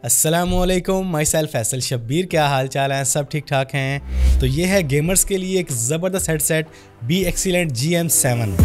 अस्सलामुअलैकुम, my self Faisal Shabbir. क्या हाल चाल है? सब ठीक ठाक हैं। तो ये है गेमर्स के लिए एक ज़बरदस्त हेडसेट बी एक्सीलेंट GM7।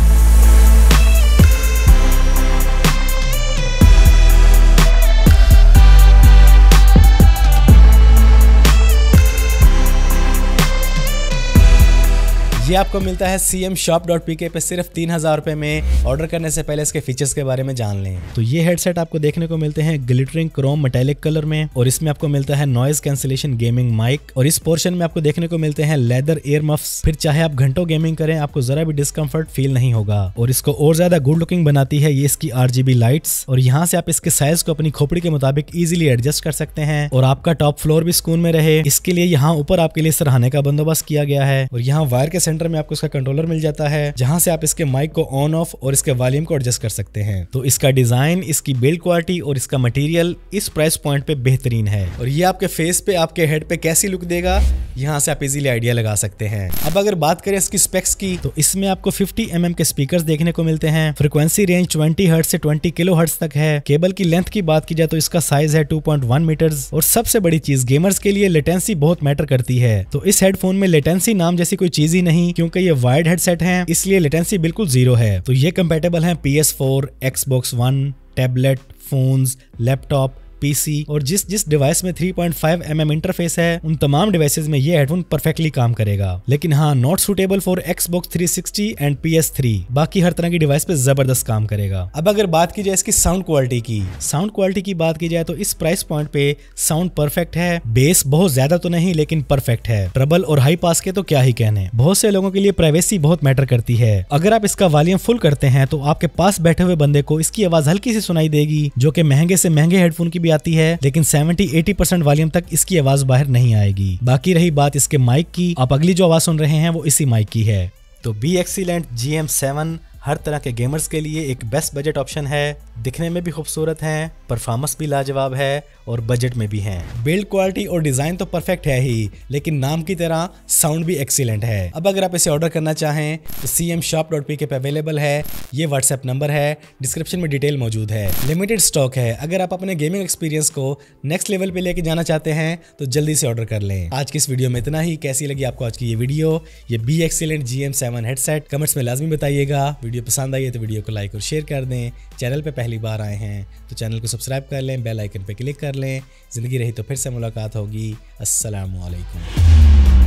ये आपको मिलता है cmshop.pk पे सिर्फ 3000 रुपये में। ऑर्डर करने से पहले इसके फीचर्स के बारे में जान लें। तो ये हेडसेट आपको देखने को मिलते हैं ग्लिटरिंग क्रोम मेटालिक कलर में, और इसमें आपको मिलता है नॉइज कैंसिलेशन गेमिंग माइक, और इस पोर्शन में आपको देखने को मिलते हैं लेदर एयर मफ्स। फिर चाहे आप घंटों गेमिंग करें, आपको जरा भी डिस्कम्फर्ट फील नहीं होगा। और इसको और ज्यादा गुड लुकिंग बनाती है ये इसकी RGB लाइट्स, और यहाँ से आप इसके साइज को अपनी खोपड़ी के मुताबिक इजीली एडजस्ट कर सकते हैं, और आपका टॉप फ्लोर भी सुकून में रहे इसके लिए यहाँ ऊपर आपके लिए सरहाने का बंदोबस्त किया गया है। और यहाँ वायर के सेंटर में आपको इसका कंट्रोलर मिल जाता है, जहां से आप इसके माइक को ऑन ऑफ और इसके वॉल्यूम को एडजस्ट कर सकते हैं। तो इसका डिजाइन, इसकी बिल्ड क्वालिटी और इसका मटेरियल इस प्राइस पॉइंट पे बेहतरीन है, और ये आपके फेस पे, आपके हेड पे कैसी लुक देगा, यहाँ से आप इजीली आइडिया लगा सकते हैं। अब अगर बात करें इसकी स्पेक्स की, तो इसमें आपको 50 mm के स्पीकर्स देखने को मिलते हैं। फ्रीक्वेंसी रेंज 20 हर्ट्ज से 20 किलोहर्ट्ज तक है। केबल की लेंथ की बात की जाए तो इसका साइज है 2.1 मीटर्स, और सबसे बड़ी चीज, गेमर्स के लिए लेटेंसी बहुत मैटर करती है। तो इस हेडफोन में लेटेंसी नाम जैसी कोई चीज ही नहीं, क्योंकि ये वायर्ड हेडसेट है, इसलिए लेटेंसी बिल्कुल जीरो है। तो ये कंपेटेबल है PS4, Xbox One, tablet, phones, laptop, PC, और जिस डिवाइस में 3.5 mm इंटरफेस है, उन तमाम डिवाइसेस में ये हेडफोन परफेक्टली काम करेगा। लेकिन हाँ, not suitable for Xbox 360 and PS3। बाकी हर तरह की डिवाइस पे जबरदस्त काम करेगा। अब अगर बात की जाए इसकी साउंड क्वालिटी की बात की जाए तो इस प्राइस पॉइंट पे साउंड परफेक्ट है। बेस बहुत ज्यादा तो नहीं, लेकिन परफेक्ट है। ट्रबल और हाई पास के तो क्या ही कहने। बहुत से लोगों के लिए प्राइवेसी बहुत मैटर करती है। अगर आप इसका वॉल्यूम फुल करते हैं तो आपके पास बैठे हुए बंदे को इसकी आवाज हल्की सी सुनाई देगी, जो कि महंगे से महंगे हेडफोन की भी आती है, लेकिन 70-80% वॉल्यूम तक इसकी आवाज बाहर नहीं आएगी। बाकी रही बात इसके माइक की, आप अगली जो आवाज सुन रहे हैं वो इसी माइक की है। तो बी एक्सीलेंट GM7 हर तरह के गेमर्स के लिए एक बेस्ट बजट ऑप्शन है। दिखने में भी खूबसूरत हैं, परफॉर्मेंस भी लाजवाब है, और बजट में भी हैं। बिल्ड क्वालिटी और डिजाइन तो परफेक्ट है ही, लेकिन नाम की तरह साउंड भी एक्सीलेंट है। अब अगर आप इसे ऑर्डर करना चाहें तो cmshop.pk पे अवेलेबल है। ये व्हाट्सएप नंबर है, डिस्क्रिप्शन में डिटेल मौजूद है। लिमिटेड स्टॉक है। अगर आप अपने गेमिंग एक्सपीरियंस को नेक्स्ट लेवल पे लेके जाना चाहते हैं तो जल्दी से ऑर्डर कर लें। आज की इस वीडियो में इतना ही। कैसी लगी आपको आज की ये वीडियो, ये B excellent GM7 headset? Comments में लाजमी बताइएगा। वीडियो पसंद आई है तो वीडियो को लाइक और शेयर कर दें। चैनल पे पहली बार आए हैं तो चैनल को सब्सक्राइब कर लें, बेल आइकन पे क्लिक कर लें। ज़िंदगी रही तो फिर से मुलाकात होगी। अस्सलामु अलैकुम।